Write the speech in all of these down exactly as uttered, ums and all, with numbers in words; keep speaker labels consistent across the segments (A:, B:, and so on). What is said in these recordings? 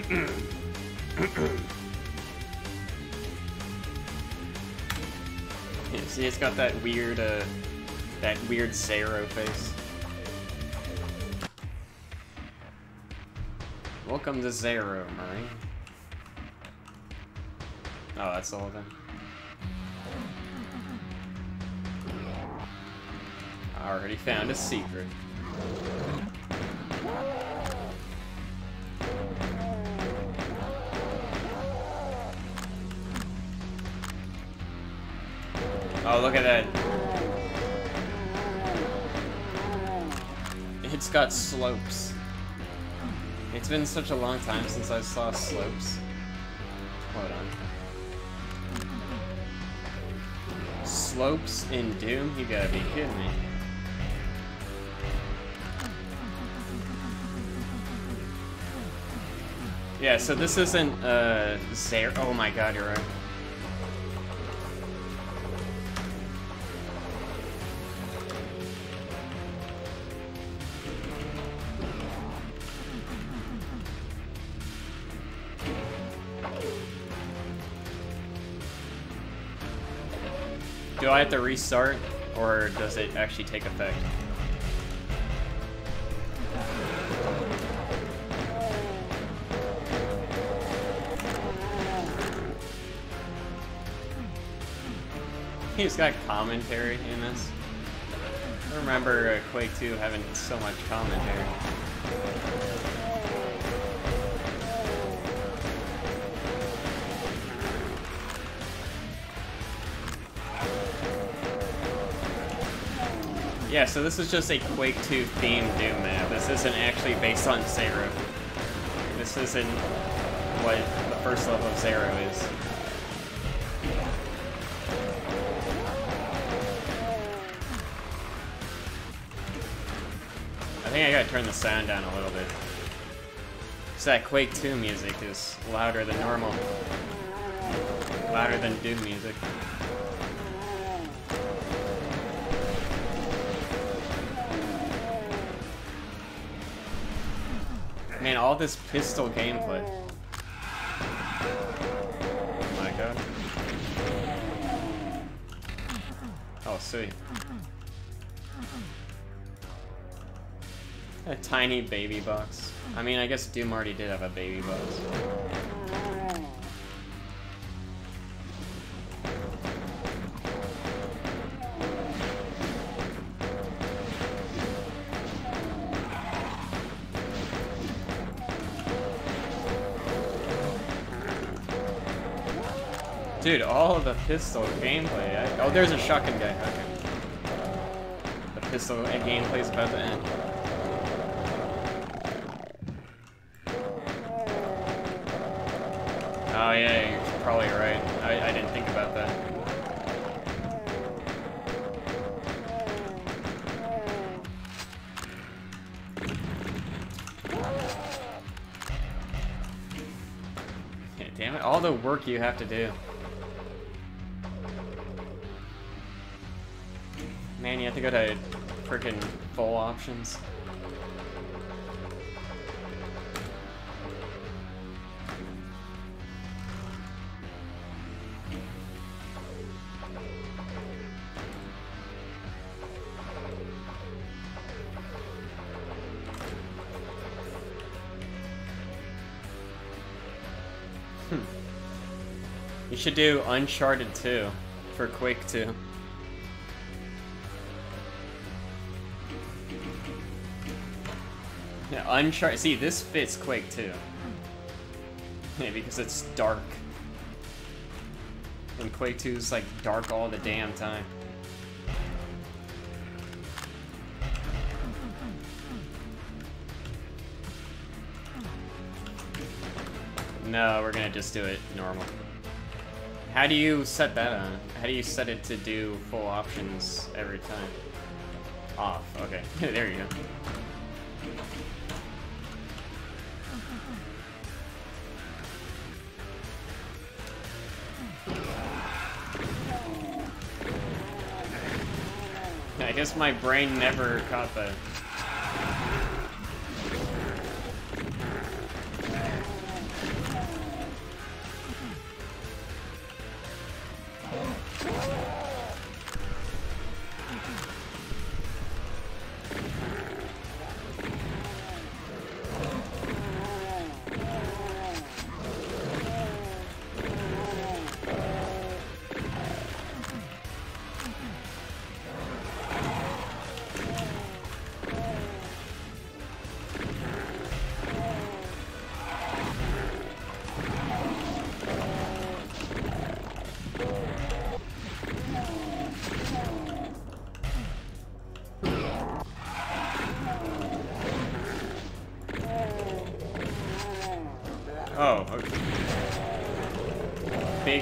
A: See, it's got that weird, uh, that weird Zaero face. Welcome to Zaero, Marine. Oh, that's the whole thing. I already found a secret. Oh, look at that. It's got slopes. It's been such a long time since I saw slopes. Hold on. Slopes in Doom? You gotta be kidding me. Yeah, so this isn't, uh, Zaero. Oh my god, you're right. Do I have to restart, or does it actually take effect? He's got commentary in this. I remember uh, Quake two having so much commentary. Yeah, so this is just a Quake two themed Doom map. This isn't actually based on Zaero. This isn't what the first level of Zaero is. I think I gotta turn the sound down a little bit. Because that Quake two music is louder than normal. Louder than Doom music. Man, all this pistol gameplay. Oh my god. Oh, sweet. A tiny baby box. I mean, I guess Doom already did have a baby box. Dude, all of the pistol gameplay. I, oh, there's a shotgun guy. Okay. The pistol gameplay's about to end. Oh yeah, you're probably right. I, I didn't think about that. Yeah, damn it, all the work you have to do. Man, you have to go to frickin' full options. You should do Uncharted two for Quake two. Yeah, Uncharted. See, this fits Quake two. Yeah, because it's dark. And Quake two is like dark all the damn time. No, we're gonna just do it normal. How do you set that on? How do you set it to do full options every time? Off. Okay. There you go. I guess my brain never caught that.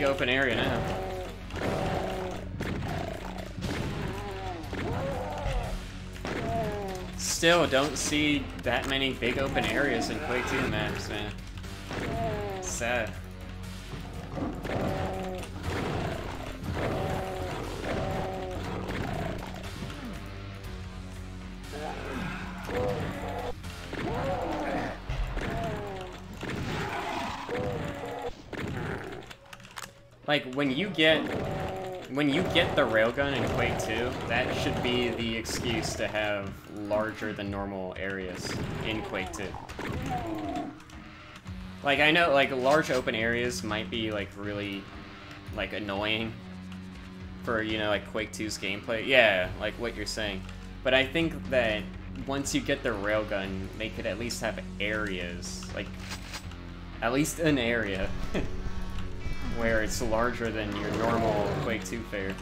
A: open area now. Still don't see that many big open areas in Quake two maps, man. Sad. Like, when you get when you get the railgun in Quake two, that should be the excuse to have larger than normal areas in Quake two. Like, I know, like, large open areas might be, like, really, like, annoying for, you know, like, Quake two's gameplay. Yeah, like what you're saying. But I think that once you get the railgun, they could at least have areas, like, at least an area. Where it's larger than your normal Quake two fare.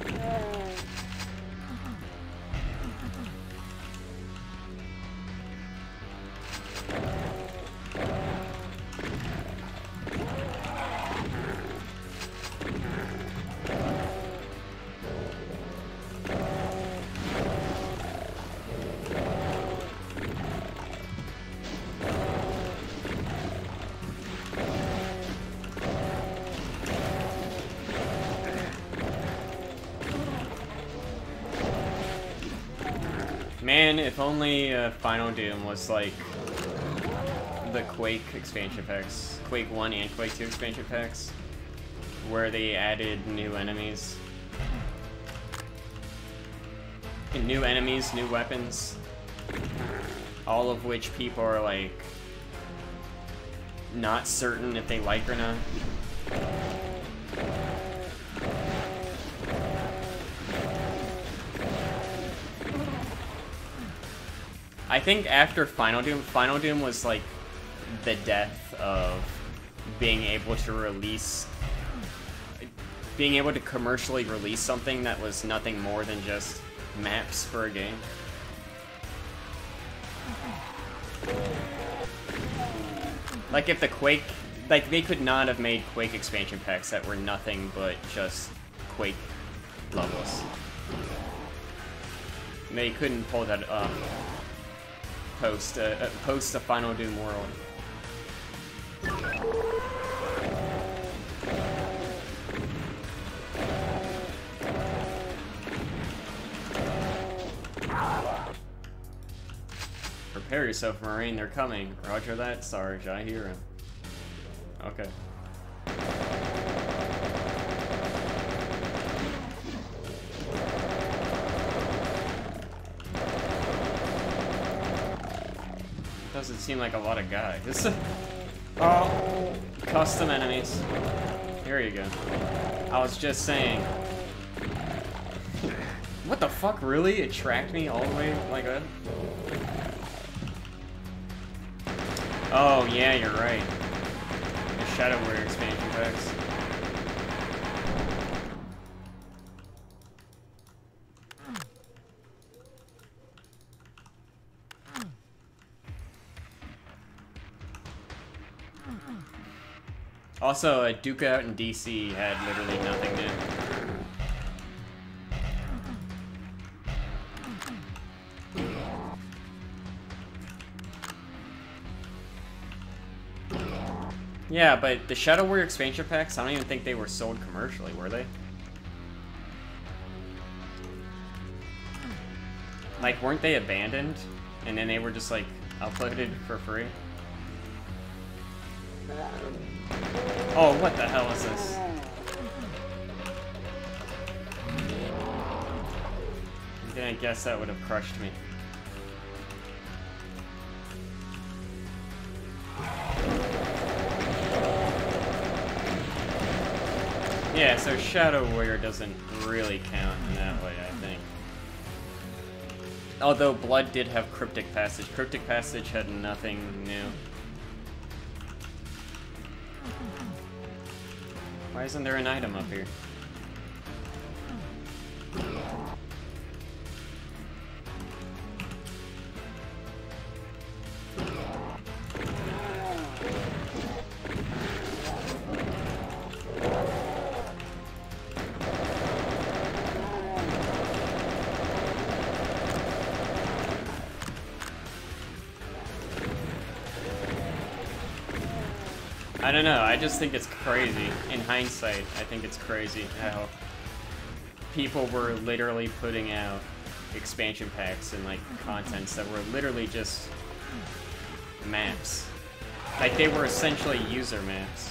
A: Man, if only uh, Final Doom was like the Quake expansion packs, Quake one and Quake two expansion packs, where they added new enemies. And new enemies, new weapons, all of which people are like not certain if they like or not. I think after Final Doom, Final Doom was like the death of being able to release, being able to commercially release something that was nothing more than just maps for a game. Like if the Quake, like they could not have made Quake expansion packs that were nothing but just Quake levels. They couldn't pull that up. Post a, uh, post a Final Doom world. Prepare yourself, Marine, they're coming. Roger that, Sarge, I hear him. Okay. Doesn't seem like a lot of guys. Oh, custom enemies. Here you go. I was just saying. What the fuck, really? It tracked me all the way like that? Oh, yeah, you're right. The Shadow Warrior expansion packs. Also, uh, Duke out in D C had literally nothing new. Yeah, but the Shadow Warrior expansion packs, I don't even think they were sold commercially, were they? Like, weren't they abandoned? And then they were just, like, uploaded for free? Oh, what the hell is this? I didn't guess that would have crushed me. Yeah, so Shadow Warrior doesn't really count in that way, I think. Although Blood did have Cryptic Passage. Cryptic Passage had nothing new. Why isn't there an item up here? I don't know, I just think it's crazy. In hindsight, I think it's crazy how people were literally putting out expansion packs and like contents that were literally just maps. Like they were essentially user maps.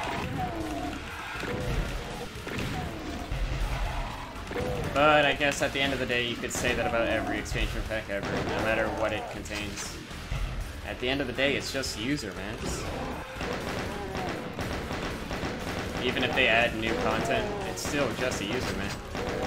A: But I guess at the end of the day you could say that about every expansion pack ever, no matter what it contains. At the end of the day, it's just user maps. Even if they add new content, it's still just a user map.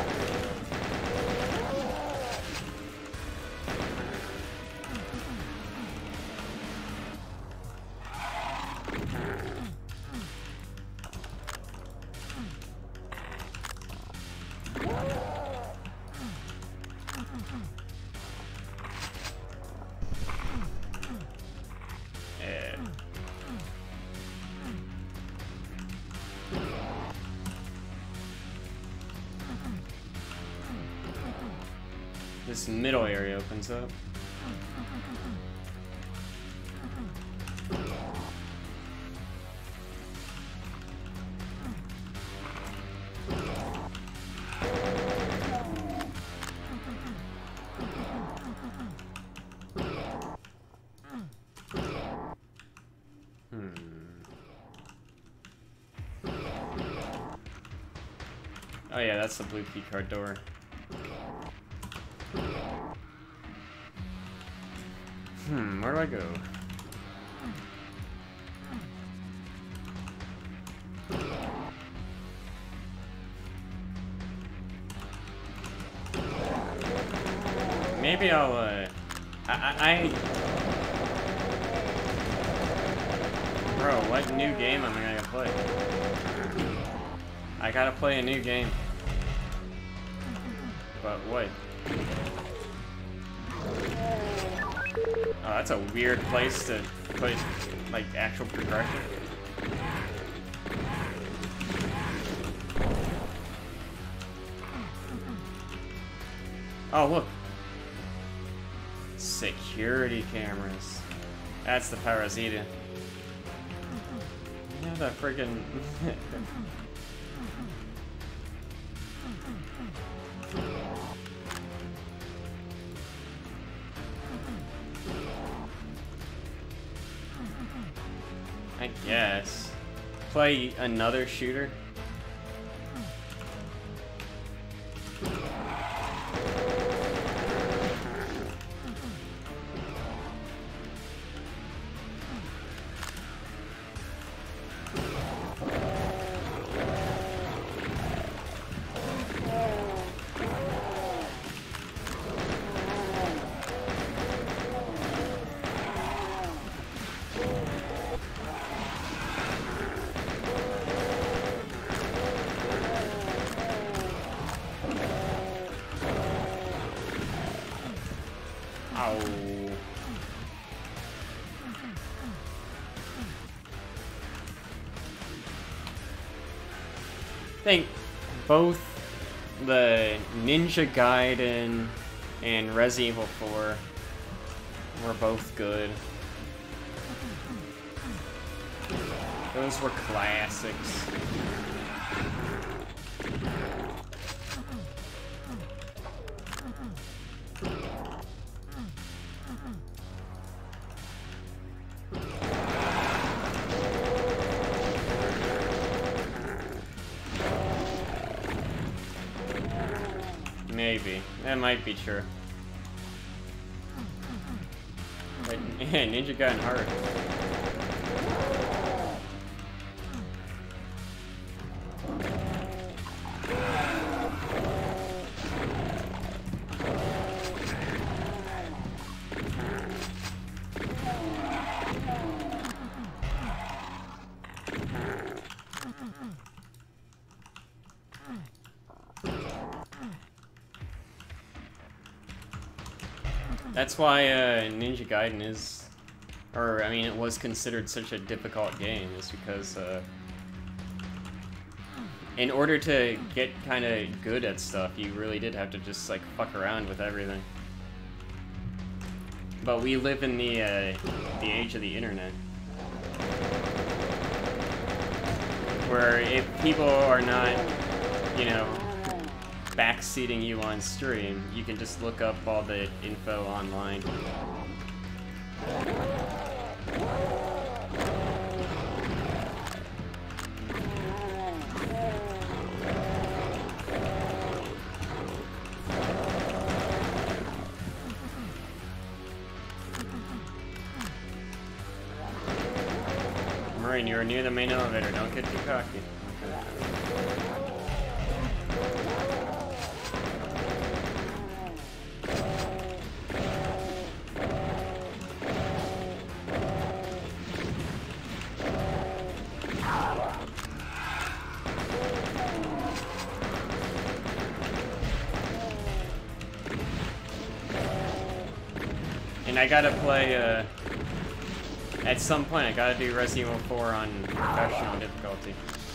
A: This middle area opens up. Hmm. Oh yeah, that's the blue keycard door. Hmm, where do I go? Maybe I'll, uh... I, I, I... Bro, what new game am I gonna play? I gotta play a new game. But what? Oh, that's a weird place to put, like, actual progression. Oh, look. Security cameras. That's the Parasita. You know that friggin'... I guess. Play another shooter? I think both the Ninja Gaiden and Resident Evil four were both good. Those were classics. Maybe. That might be true. But, yeah, Ninja Gaiden hard. That's why uh, Ninja Gaiden is, or I mean, it was considered such a difficult game, is because uh, in order to get kind of good at stuff, you really did have to just like fuck around with everything. But we live in the uh, the age of the internet. Where if people are not, you know, backseating you on stream, you can just look up all the info online. Marine, you are near the main elevator. Don't get too cocky. And I gotta play, uh... at some point, I gotta do Resident Evil four on professional difficulty.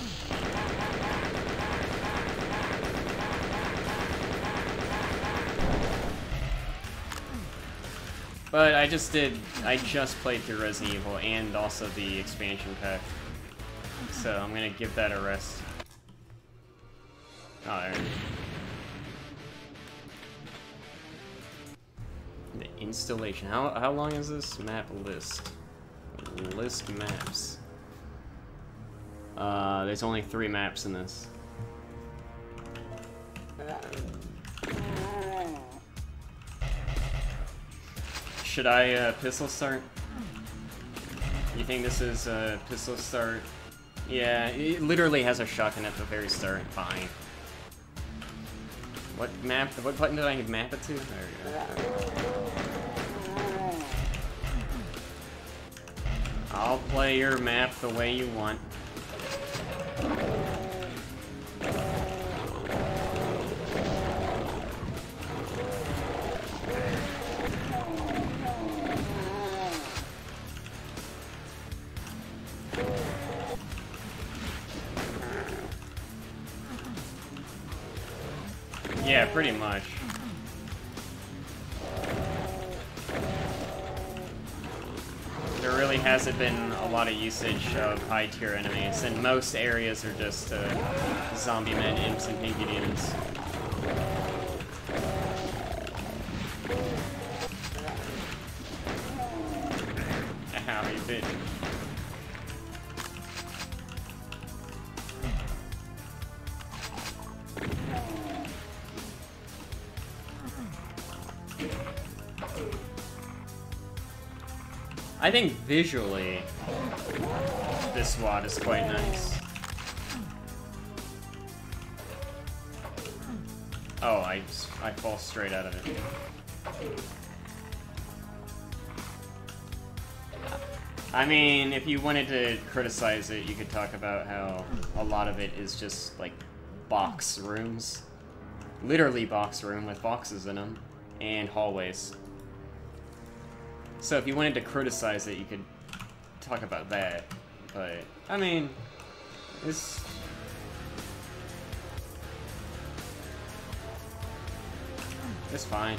A: But I just did, I just played through Resident Evil and also the expansion pack. So I'm gonna give that a rest. Oh, there it is. The installation. How, how long is this map list? List maps. Uh, there's only three maps in this. Should I uh, pistol start? You think this is a uh, pistol start? Yeah, it literally has a shotgun at the very start. Fine. What map? What button did I map it to? There we go. I'll play your map the way you want. Yeah, pretty much. There really hasn't been a lot of usage of high-tier enemies, and most areas are just uh, zombie men, imps, and pinky demons. How you bit? I think visually, this S W A T is quite nice. Oh, I, I fall straight out of it. I mean, if you wanted to criticize it, you could talk about how a lot of it is just, like, box rooms. Literally box room with boxes in them, and hallways. So if you wanted to criticize it, you could talk about that. But, I mean, it's... it's fine.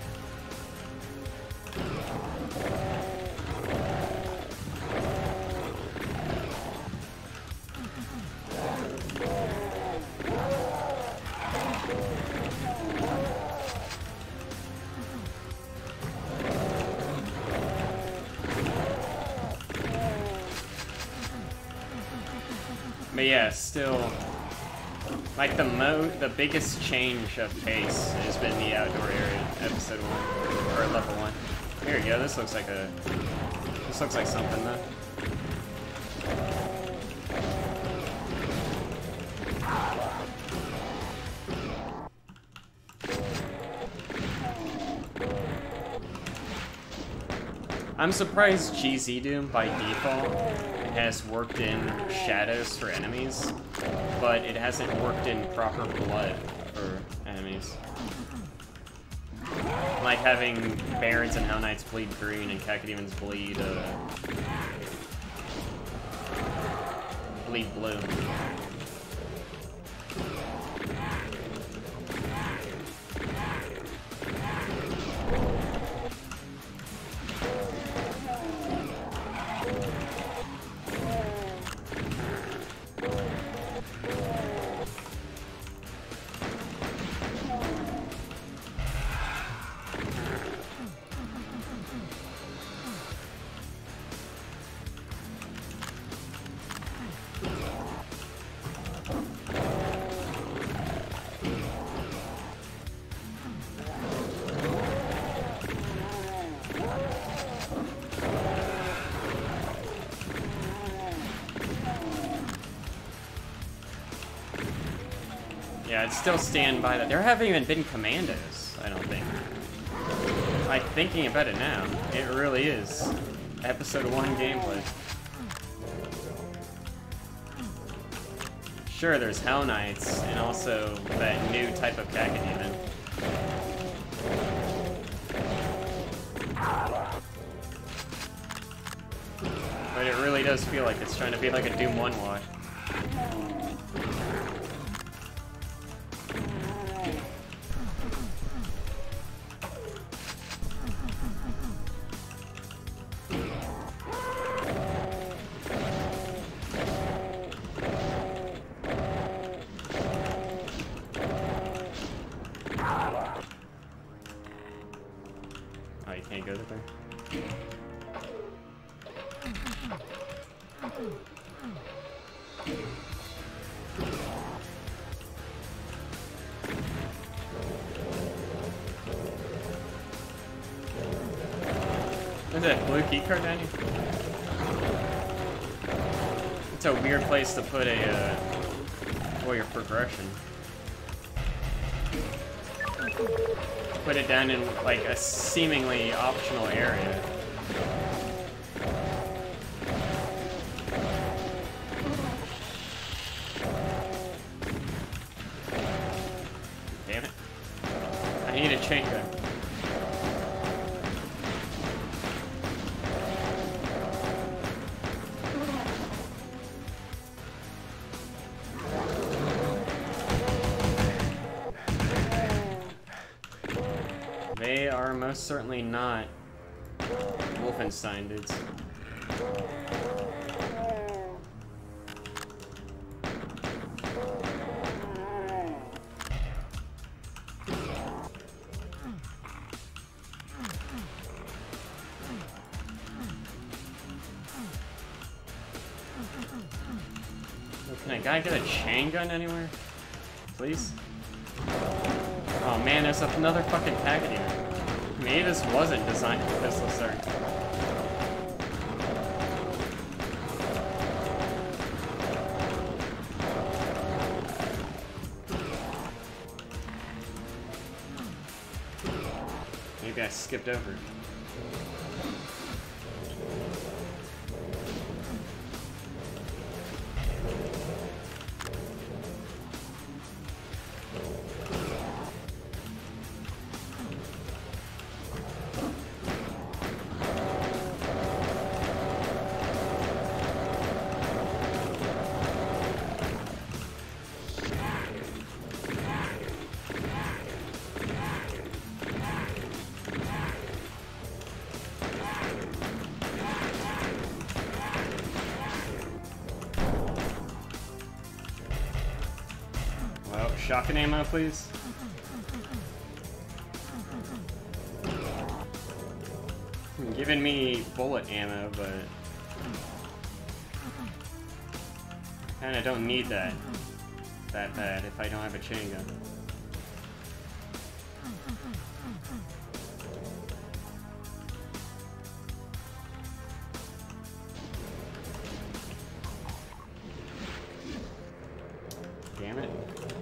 A: But yeah, still, like the mo the biggest change of pace has been the outdoor area, episode one, or level one. Here we go, this looks like a, this looks like something though. I'm surprised G Z Doom by default has worked in shadows for enemies, but it hasn't worked in proper blood for enemies. Like having Barons and Hell Knights bleed green and Cacodemons bleed, uh, bleed blue. I'd still stand by that. There haven't even been commandos, I don't think. Like, thinking about it now, it really is episode one gameplay. Sure, there's Hell Knights, and also that new type of Cacodemon. But it really does feel like it's trying to be like a Doom one watch. Oh, you can't go there? Is that blue keycard down here? It's a weird place to put a, uh, well, your progression. Put it down in, like, a seemingly optional area. Damn it. I need a Chaingun. They are most certainly not Wolfenstein dudes. Can a guy get a Chaingun anywhere? Please? Oh man, there's another fucking packet here. Maybe this wasn't designed for pistol start. Maybe I skipped over it. Shotgun ammo, please. You're giving me bullet ammo, but I kinda don't need that that bad if I don't have a chain gun. Damn it.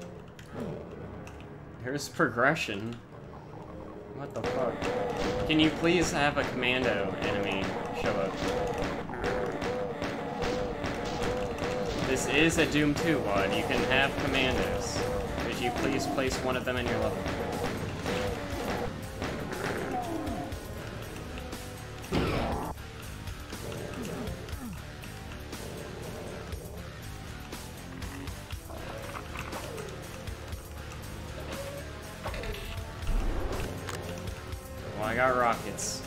A: Here's progression. What the fuck? Can you please have a commando enemy show up? This is a Doom two W O D. You can have commandos. Could you please place one of them in your level? Well, I got rockets.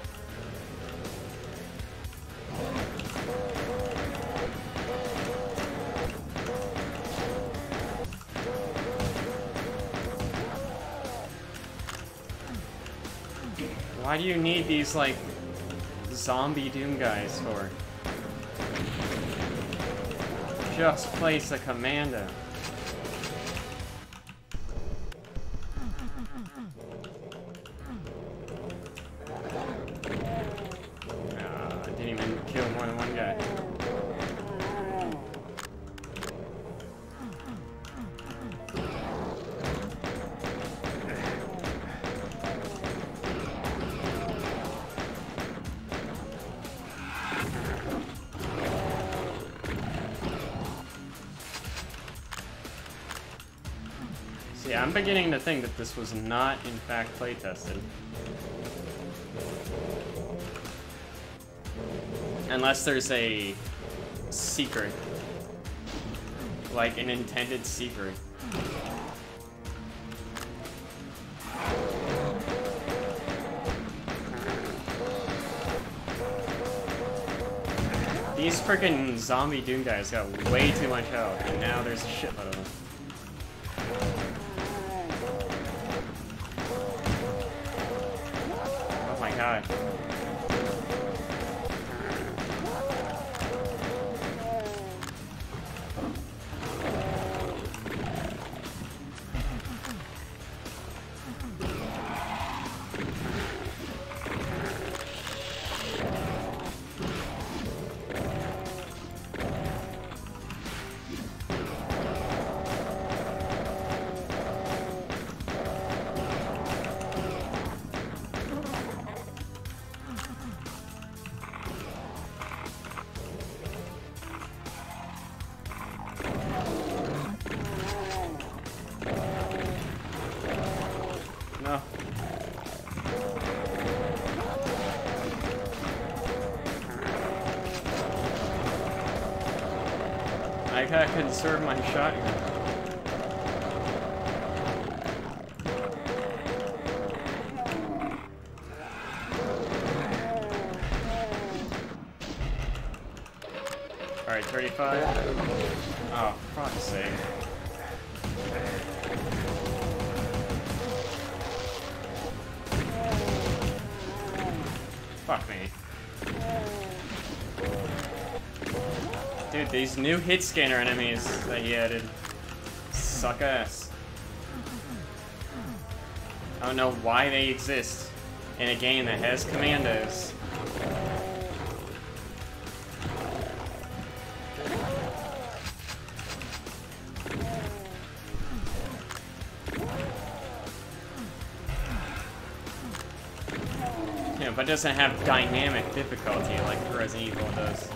A: Why do you need these, like, zombie Doom guys for? Just place a commando. Nah, I didn't even kill more than one guy. Yeah, I'm beginning to think that this was not, in fact, play-tested. Unless there's a secret. Like an intended secret. These frickin' zombie Doom guys got way too much health, and now there's a shitload of them. Oh my god. No. I gotta conserve my shotgun. Alright, thirty-five. Oh, for fuck's sake. Fuck me. Dude, these new hit scanner enemies that he added suck ass. I don't know why they exist in a game that has commandos. Yeah, but it doesn't have dynamic difficulty like Resident Evil does.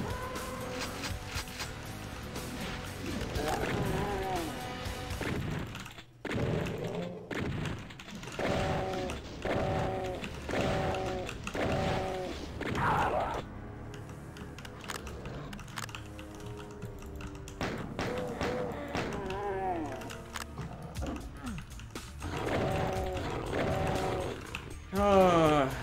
A: Oh.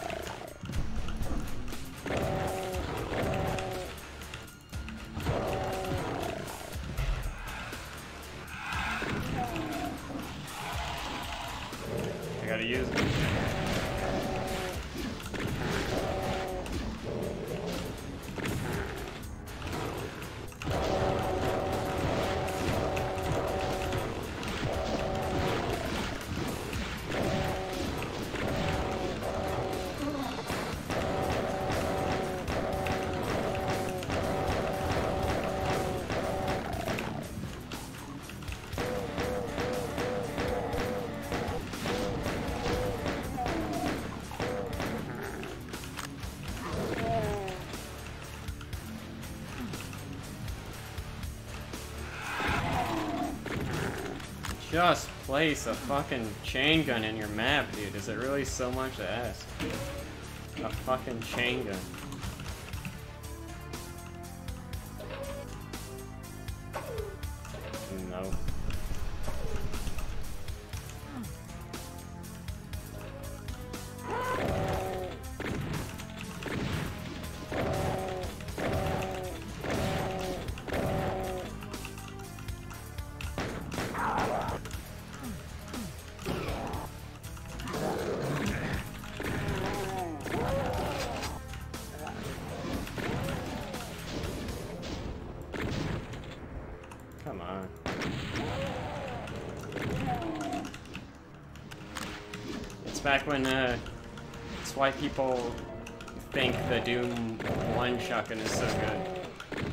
A: I gotta use it. Just place a fucking chain gun in your map, dude. Is it really so much to ask? A fucking chain gun. No. Come on. It's back when, uh, it's why people think the Doom one shotgun is so good.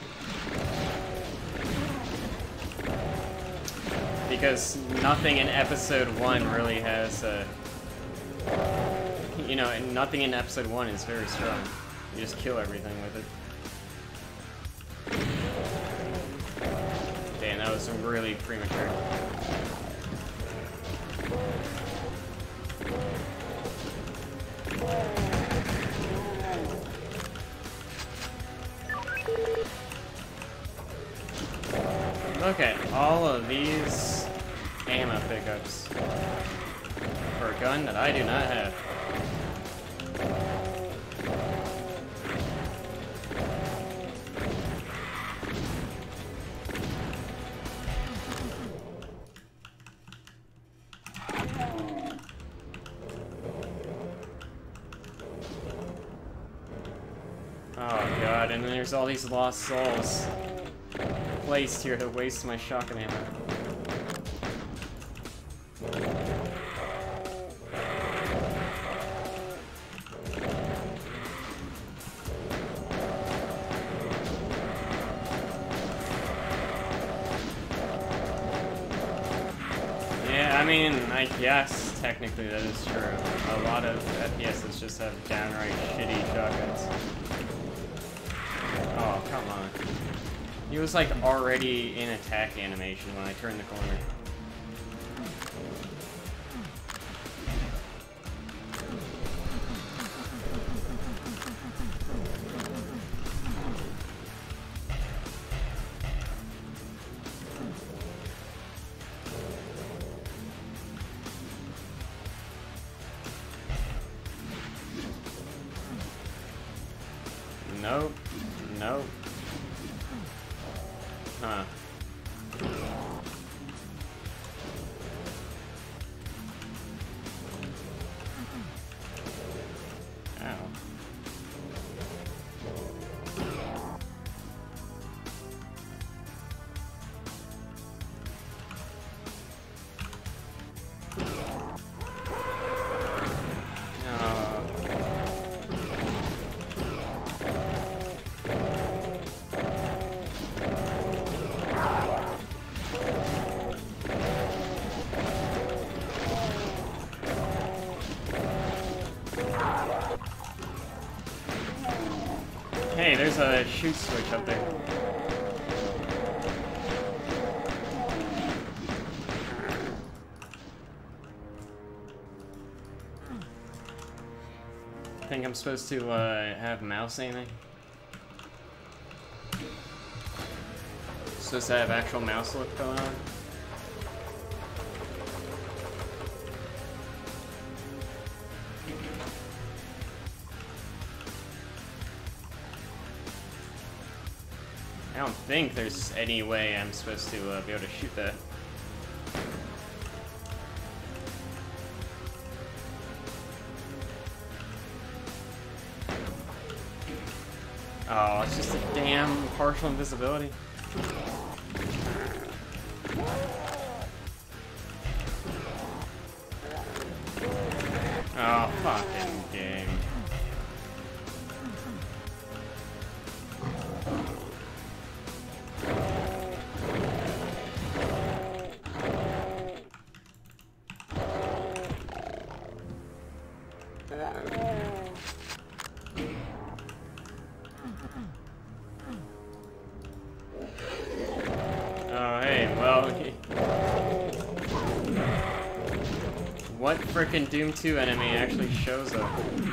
A: Because nothing in episode one really has, uh, you know, and nothing in episode one is very strong. You just kill everything with it. Damn, that was really premature. all of these ammo pickups for a gun that I do not have. Oh god, and then there's all these lost souls placed here to waste my shotgun ammo. Yeah, I mean, I guess technically that is true. A lot of F P Ss just have downright shitty shotguns. Oh, come on. He was like already in attack animation when I turned the corner. Nope. Nope. Huh. Ow. Hey, there's a shoot switch up there. I think I'm supposed to uh, have mouse aiming. Supposed to have actual mouse look going on. I don't think there's any way I'm supposed to uh, be able to shoot that. Oh, it's just a damn partial invisibility. Oh, fucking game. Oh, hey, well, what frickin' Doom two enemy actually shows up?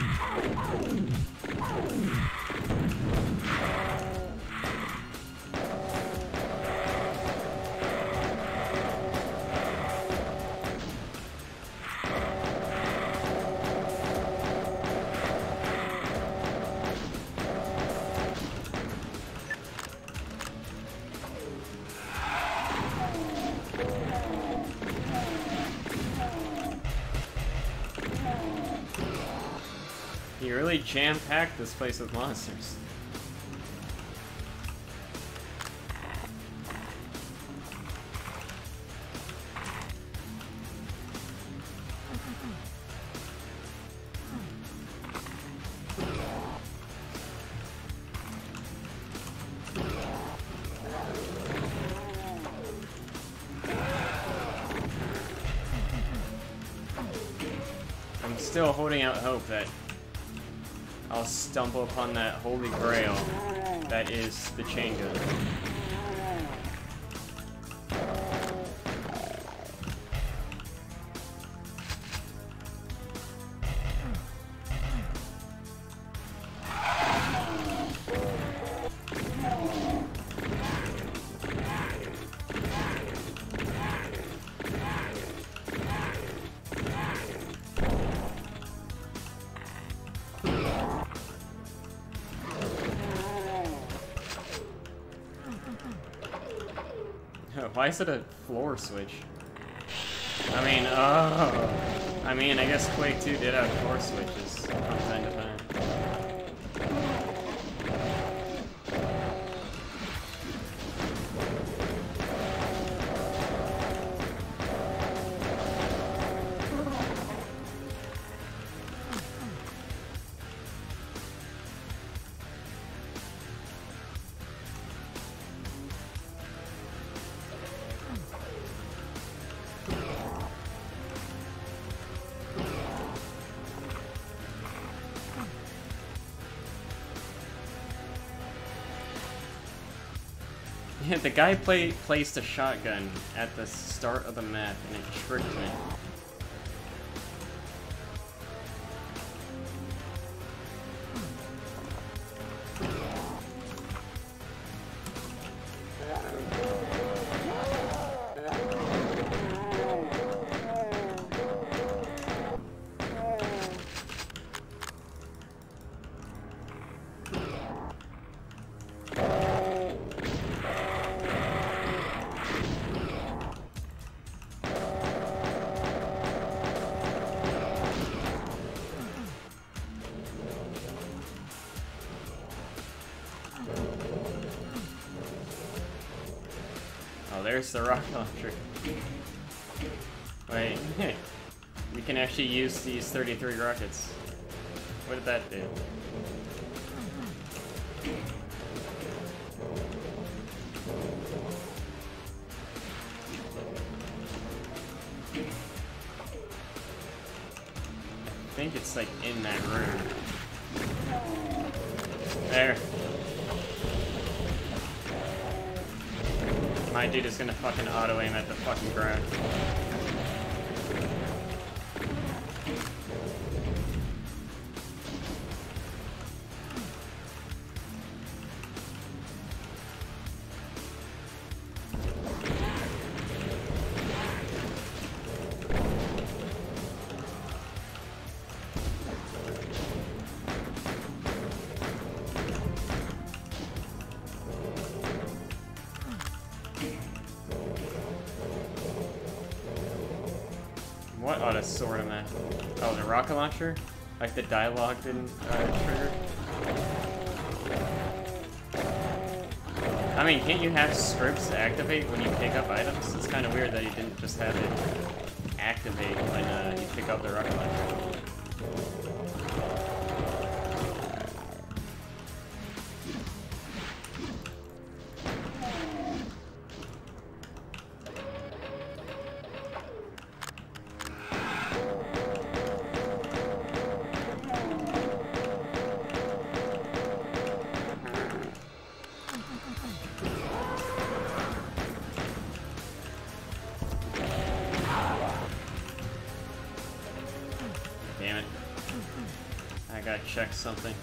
A: You really jam-packed this place with monsters. I'm still holding out hope that I'll stumble upon that holy grail that is the Chaingun. Why is it a floor switch? I mean, oh. I mean, I guess Quake two did have floor switches from time to time. Yeah, the guy play, placed a shotgun at the start of the map, and it tricked me. There's the rocket launcher. Wait, hey, we can actually use these thirty-three rockets. What did that do? I think it's like in that room. There. My dude is gonna fucking auto-aim at the fucking ground. What ought to sort him at? Oh, the rocket launcher? Like the dialogue didn't uh, trigger? I mean, can't you have scripts activate when you pick up items? It's kind of weird that you didn't just have it activate when uh, you pick up the rocket launcher. Damn it. I gotta check something.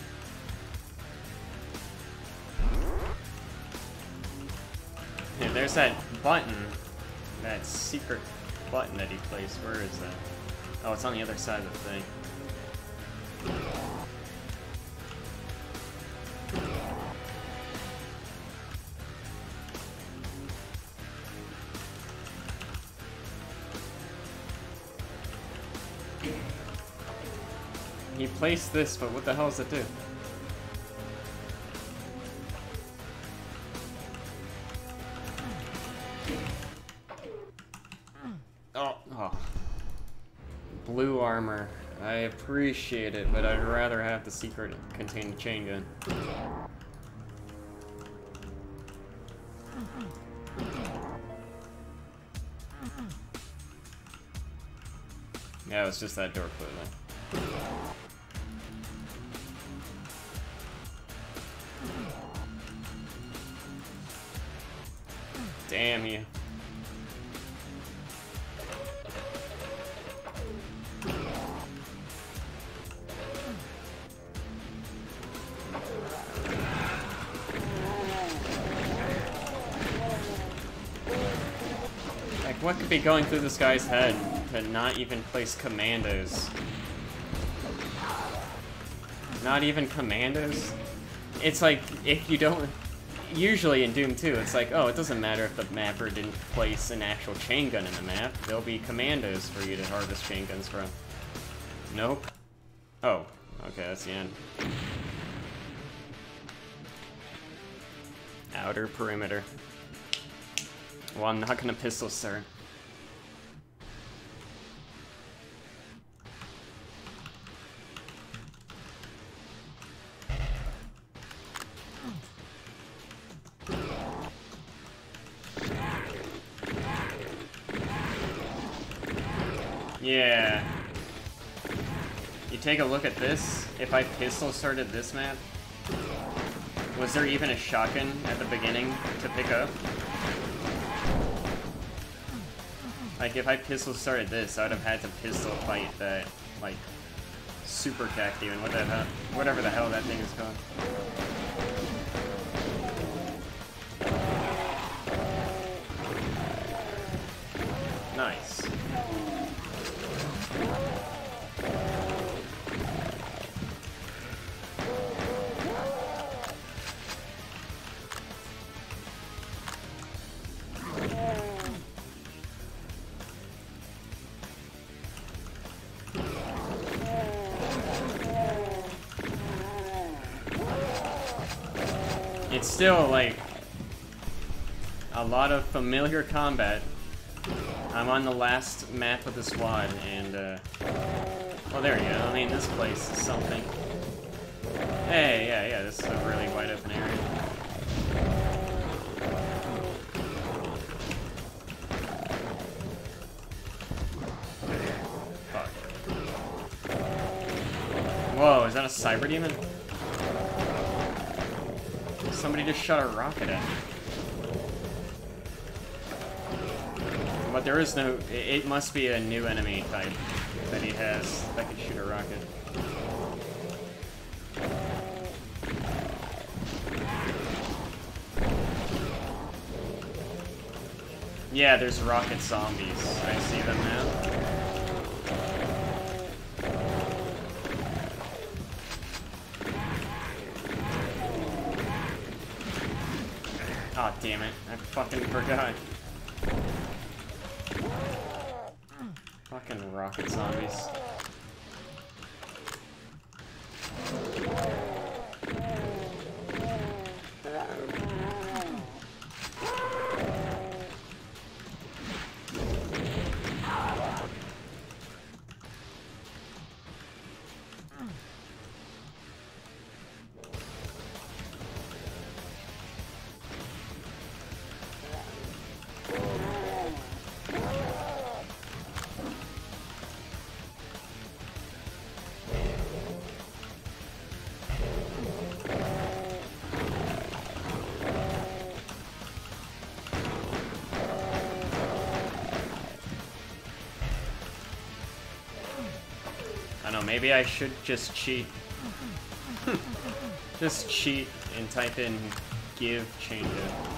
A: Yeah, there's that button. That secret button that he placed. Where is that? Oh, it's on the other side of the thing. He placed this, but what the hell does it do? Oh, oh. Blue armor. I appreciate it, but I'd rather have the secret contain the chaingun. Yeah, it's just that door clearly. Damn you. Like, what could be going through this guy's head to not even place commandos? Not even commandos? It's like, if you don't... usually in Doom two, it's like, oh, it doesn't matter if the mapper didn't place an actual chain gun in the map. There'll be commandos for you to harvest chain guns from. Nope. Oh, okay, that's the end. Outer perimeter. Well, I'm not gonna pistol start. Yeah. You take a look at this. If I pistol started this map, was there even a shotgun at the beginning to pick up? Like, if I pistol started this, I would have had to pistol fight that, like, super cacti and what the hell, whatever the hell that thing is called. Nice. It's still, like, a lot of familiar combat. I'm on the last map of the squad, and, uh... well, there you go. I mean, this place is something. Hey, yeah, yeah, this is a really wide open area. Fuck. Whoa, is that a cyber demon? Somebody just shot a rocket at me. But there is no... It must be a new enemy type that he has that can shoot a rocket. Yeah, there's rocket zombies. I see them now. Oh, damn it. I fucking forgot. Fucking rocket zombies. I don't know, maybe I should just cheat. Just cheat and type in give Chaingun.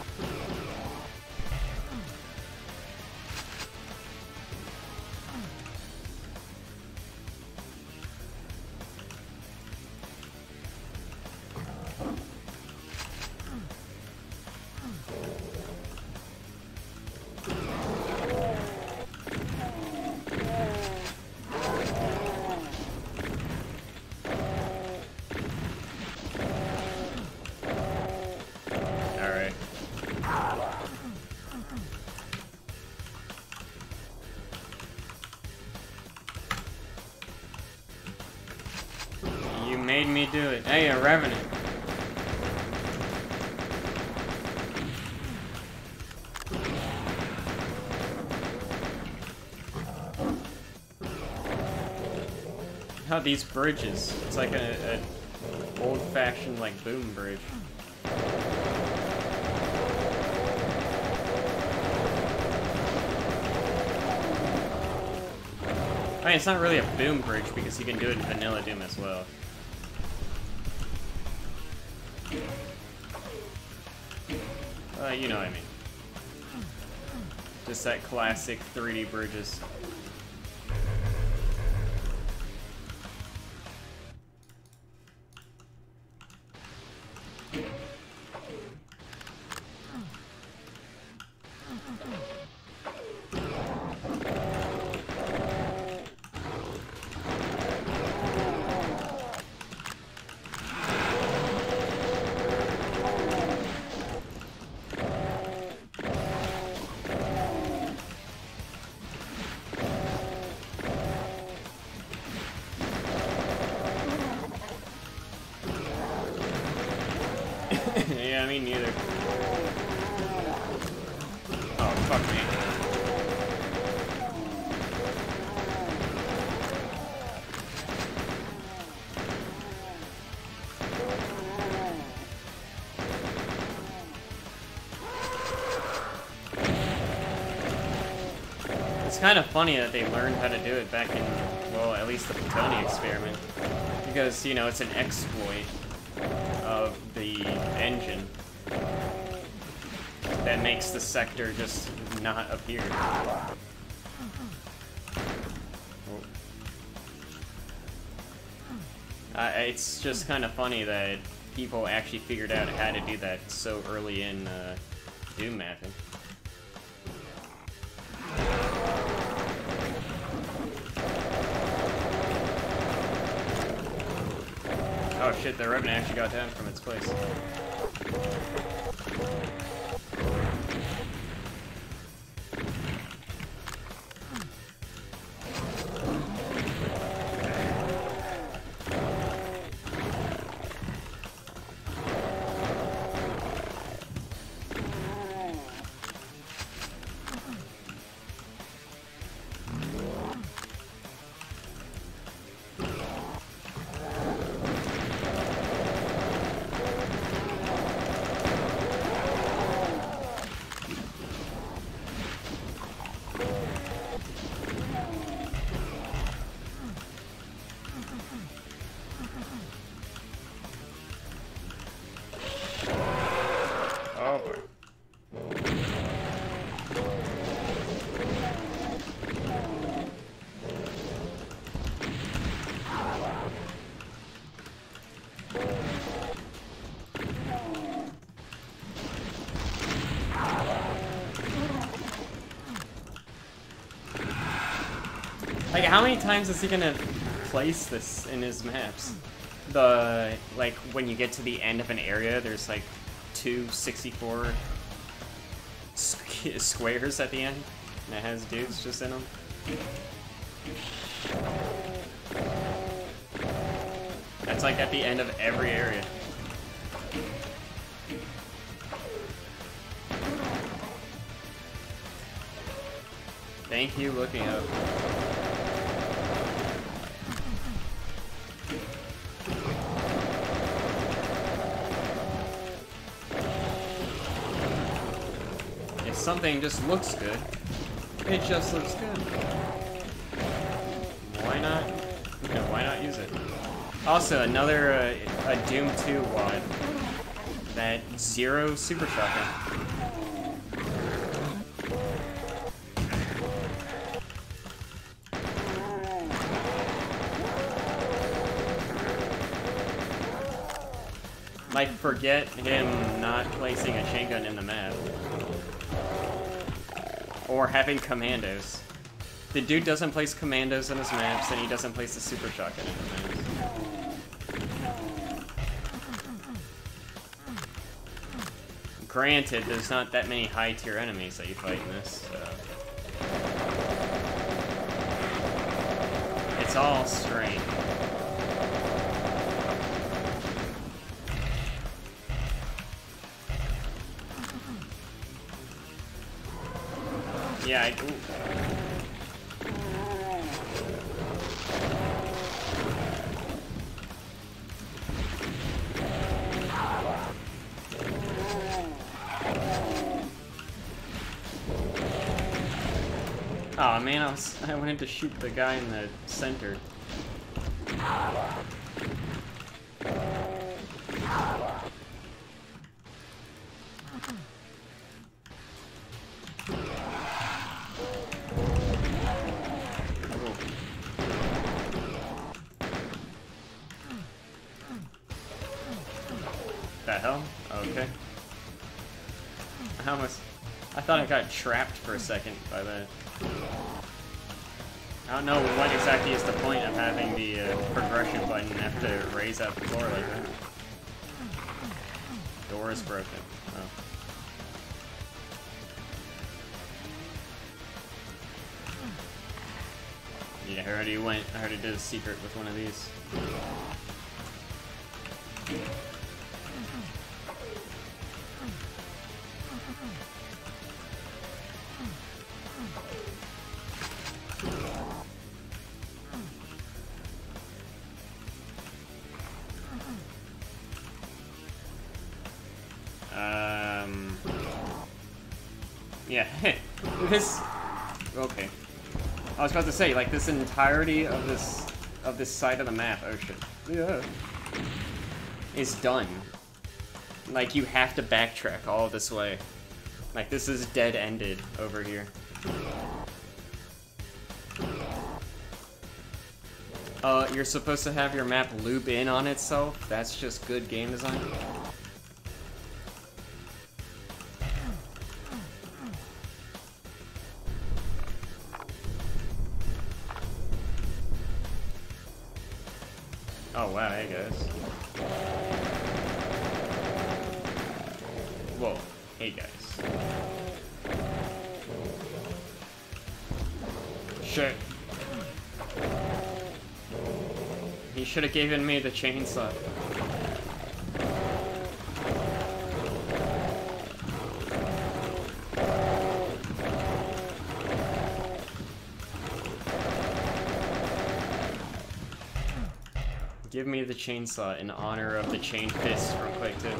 A: Made me do it. Hey, a revenant. How these bridges? It's like a, a old-fashioned like boom bridge. I mean, it's not really a boom bridge because you can do it in vanilla Doom as well. Uh, you know what I mean. Just that classic three D bridges. Yeah, me neither. Oh, fuck me. It's kind of funny that they learned how to do it back in, well, at least the Plutoni experiment. Because, you know, it's an exploit of the engine that makes the sector just not appear. Uh, it's just kind of funny that people actually figured out how to do that so early in uh, Doom mapping. Oh shit, the Revenant actually got down from its place. Like, how many times is he gonna place this in his maps? The, like, when you get to the end of an area, there's like two sixty-four squares at the end, and it has dudes just in them. That's like at the end of every area. Thank you, looking up. If something just looks good, it just looks good. Why not? You know, why not use it? Also, another uh, a Doom two wad. That Zaero super shotgun. Like, forget him not placing a Chaingun in the map. Or having commandos. The dude doesn't place commandos in his maps, and he doesn't place the super shotgun in his maps. Granted, there's not that many high-tier enemies that you fight in this, so... It's all strength. Yeah, I... Ooh. Oh man, I was I wanted to shoot the guy in the center. The hell? Okay. I almost... I thought I got trapped for a second by that. I don't know what exactly is the point of having the uh, progression button after to raise up the floor like that. Door is broken. Oh. Yeah, I already went. I already did a secret with one of these. Yeah, this... Okay. I was about to say, like, this entirety of this... of this side of the map, oh shit. Yeah. Is done. Like, you have to backtrack all this way. Like, this is dead-ended over here. Uh, you're supposed to have your map loop in on itself? That's just good game design? Oh wow, hey guys. Whoa, hey guys. Shit. He should have given me the chainsaw. Give me the chainsaw in honor of the chain fist from Quake two.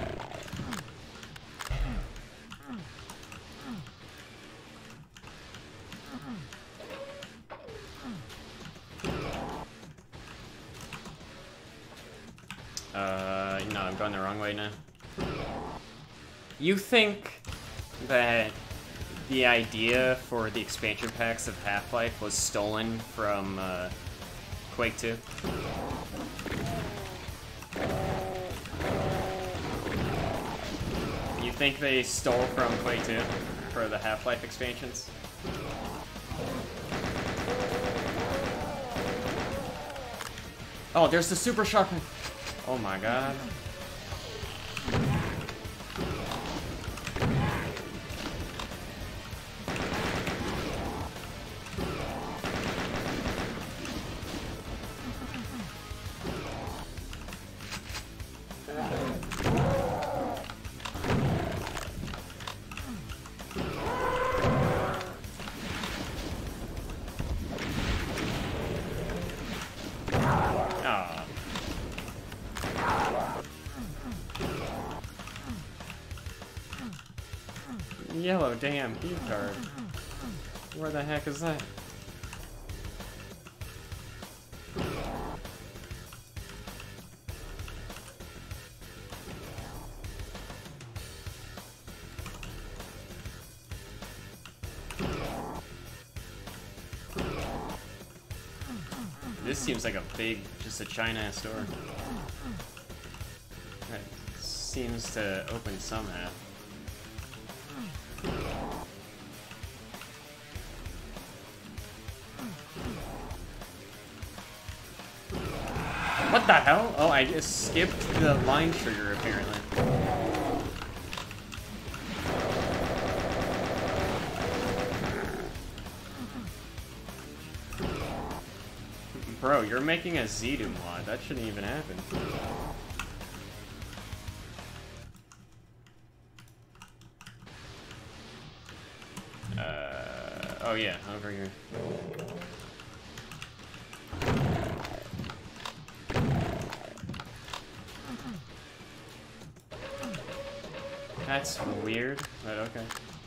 A: Uh, no, I'm going the wrong way now. You think that the idea for the expansion packs of Half-Life was stolen from, uh, Quake two? You think they stole from Quake two for the Half-Life expansions? Oh, there's the super shotgun. Oh my god. Yellow damn key card. Where the heck is that? This seems like a big, just a China store. That seems to open somehow. What the hell? Oh, I just skipped the line trigger, apparently. Bro, you're making a Zedo mod. That shouldn't even happen. Uh, oh yeah, over here. That's weird, but okay.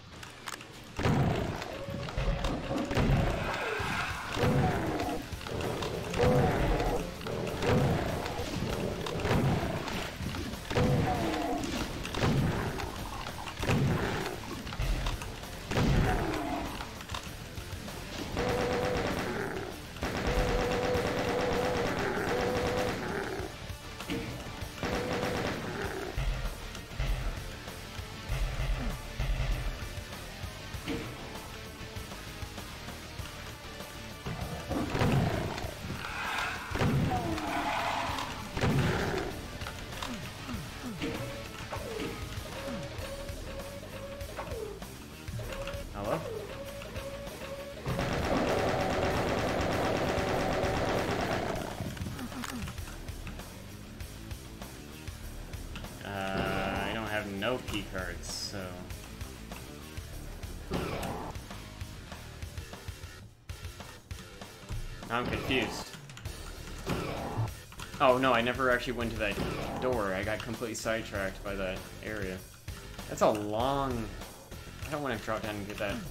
A: No key cards, so I'm confused. Oh no, I never actually went to that door. I got completely sidetracked by that area. That's a long... don't want to drop down and get that.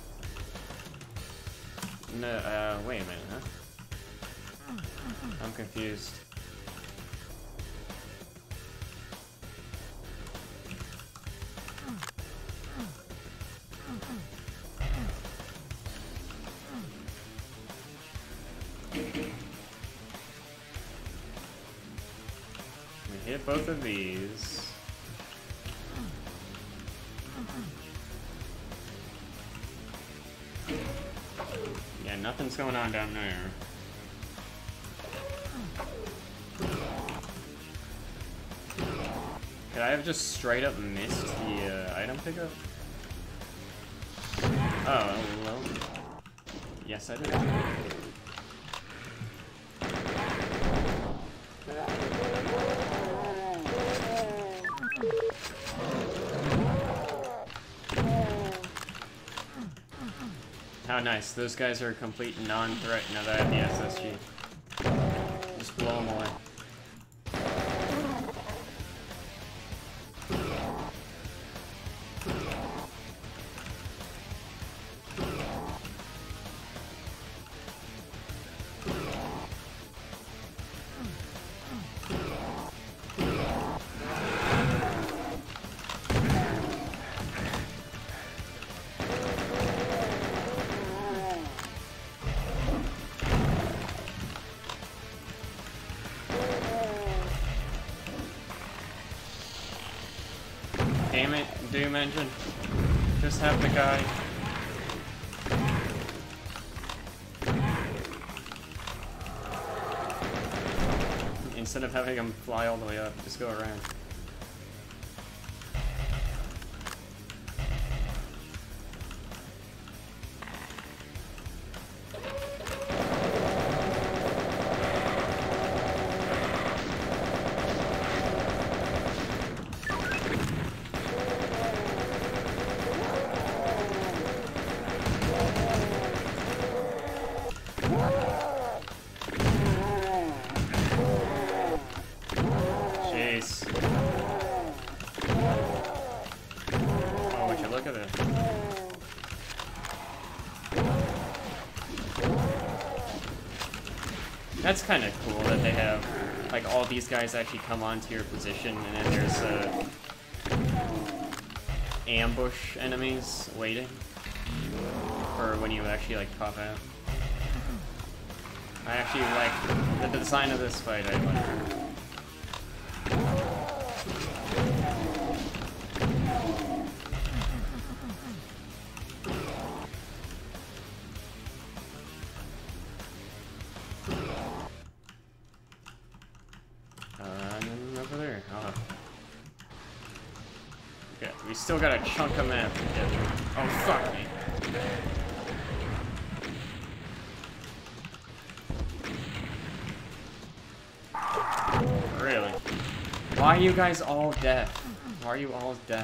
A: No, uh, wait a minute, huh? I'm confused. We hit both of these. Yeah, nothing's going on down there. Could I have just straight up missed the uh, item pickup? Oh, well. Yes, I did. How nice. Those guys are a complete non-threat now that I have the S S G. Just blow them away. Damn it, Doom Engine. Just have the guy. Instead of having him fly all the way up, just go around. That's kind of cool that they have, like, all these guys actually come onto your position, and then there's, uh, ambush enemies waiting for when you actually, like, pop out. I actually like the design of this fight, I like. We still got a chunk of map to get through. Oh, fuck me. Really? Why are you guys all dead? Why are you all dead?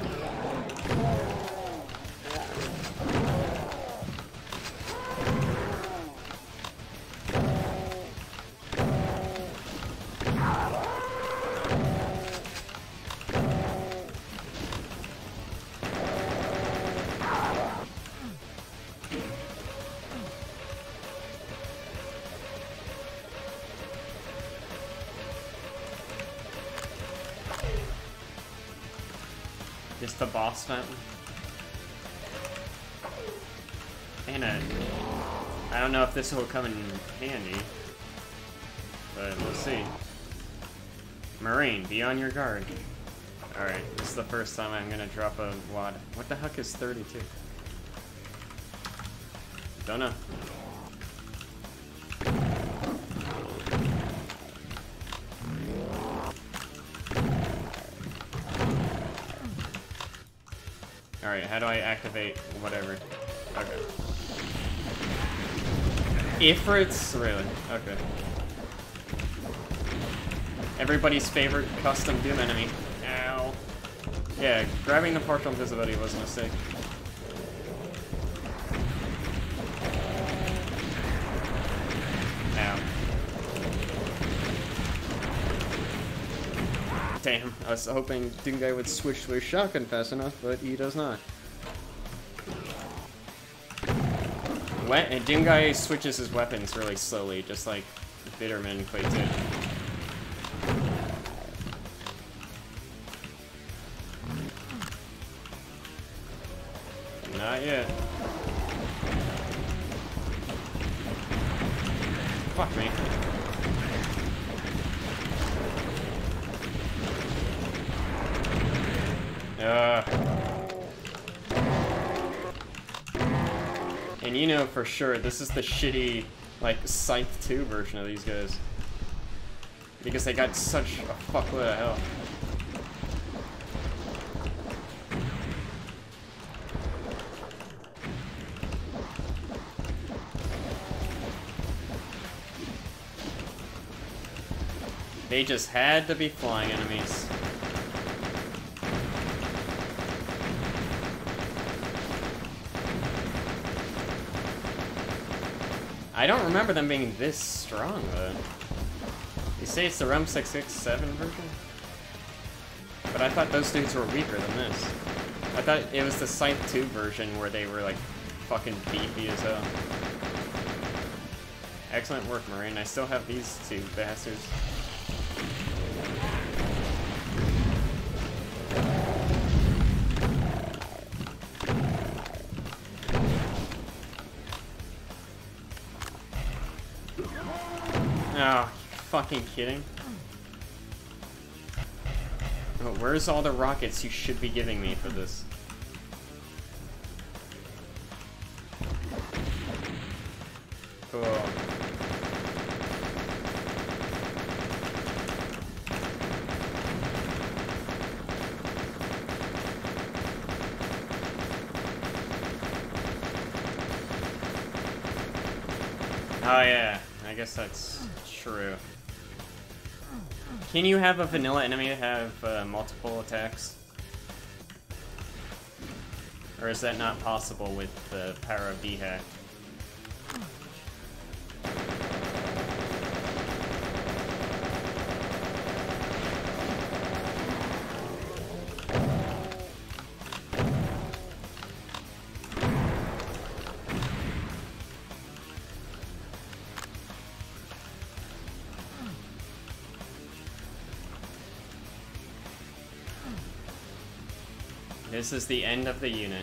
A: Just the boss fountain. And a, I don't know if this will come in handy, but we'll see. Marine, be on your guard. Alright, this is the first time I'm gonna drop a wad. What the heck is thirty-two? Don't know. Alright, how do I activate whatever? Okay. Ifrits? Really? Okay. Everybody's favorite custom Doom enemy. Ow. Yeah, grabbing the partial invisibility was a mistake. Ow. Damn, I was hoping Doom Guy would switch to a shotgun fast enough, but he does not. We and Doom Guy switches his weapons really slowly, just like Bitterman Quake two. Not yet. Fuck me. Uh. And you know for sure, this is the shitty, like, Scythe two version of these guys. Because they got such a fuckload of health. They just had to be flying enemies. I don't remember them being this strong, though. You say it's the R E M six six seven version? But I thought those dudes were weaker than this. I thought it was the Scythe two version where they were, like, fucking beefy as hell. Excellent work, Marine. I still have these two bastards. Oh, you fucking kidding? Oh, where's all the rockets you should be giving me for this? Cool. Oh yeah, I guess that's true. Can you have a vanilla enemy have uh, multiple attacks? Or is that not possible with the power of D-Hack? This is the end of the unit.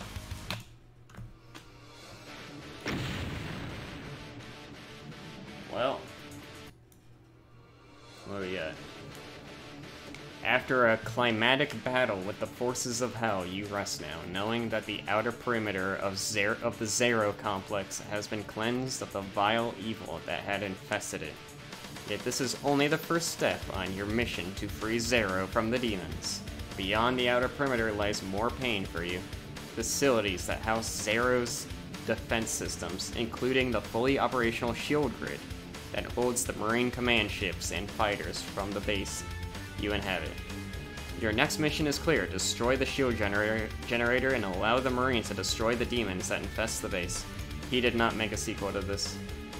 A: Well, what do we got? After a climatic battle with the forces of hell, you rest now, knowing that the outer perimeter of, Zaero, of the Zaero complex has been cleansed of the vile evil that had infested it. Yet this is only the first step on your mission to free Zaero from the demons. Beyond the outer perimeter lies more pain for you. Facilities that house Zaero's defense systems, including the fully operational shield grid that holds the Marine command ships and fighters from the base you inhabit. Your next mission is clear. Destroy the shield generator, generator and allow the Marines to destroy the demons that infest the base. He did not make a sequel to this.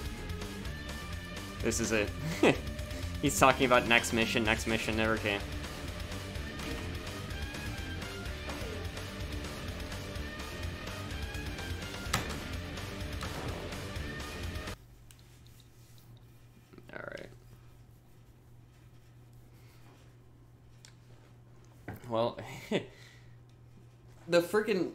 A: This is it. He's talking about next mission, next mission never came. Well, the freaking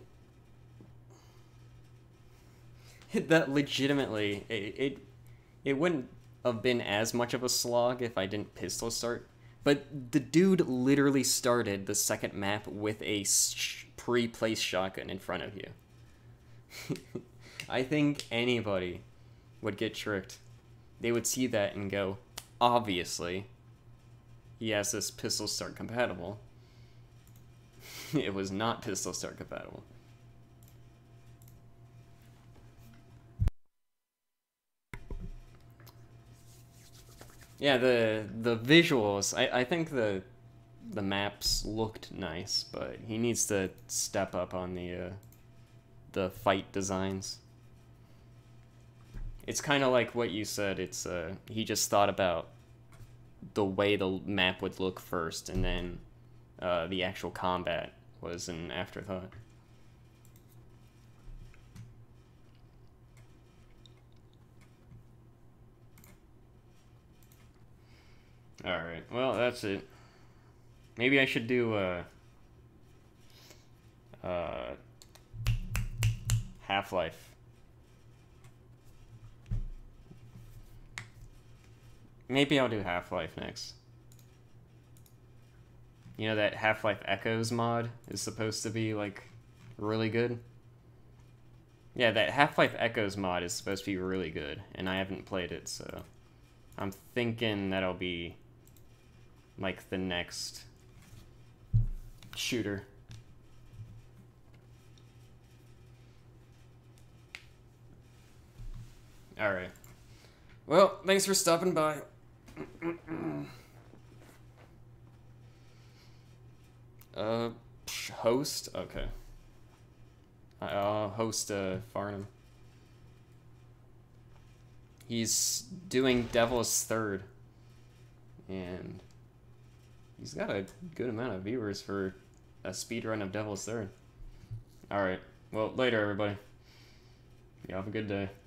A: that legitimately it, it it wouldn't have been as much of a slog if I didn't pistol start, but the dude literally started the second map with a sh pre-placed shotgun in front of you. I think anybody would get tricked. They would see that and go, obviously, he has this pistol start compatible. It was not pistol start compatible. Yeah, the the visuals, I, I think the the maps looked nice, but he needs to step up on the uh, the fight designs. It's kind of like what you said, it's uh, he just thought about the way the map would look first, and then uh, the actual combat was an afterthought. Alright, well, that's it. Maybe I should do, uh... Uh... Half-Life. Maybe I'll do Half-Life next. You know that Half-Life Echoes mod is supposed to be, like, really good? Yeah, that Half-Life Echoes mod is supposed to be really good, and I haven't played it, so... I'm thinking that'll be, like, the next shooter. Alright. Well, thanks for stopping by. uh, host? Okay. I'll host uh, Farnham. He's doing Devil's Third. And he's got a good amount of viewers for a speedrun of Devil's Third. Alright. Well, later, everybody. You have a good day.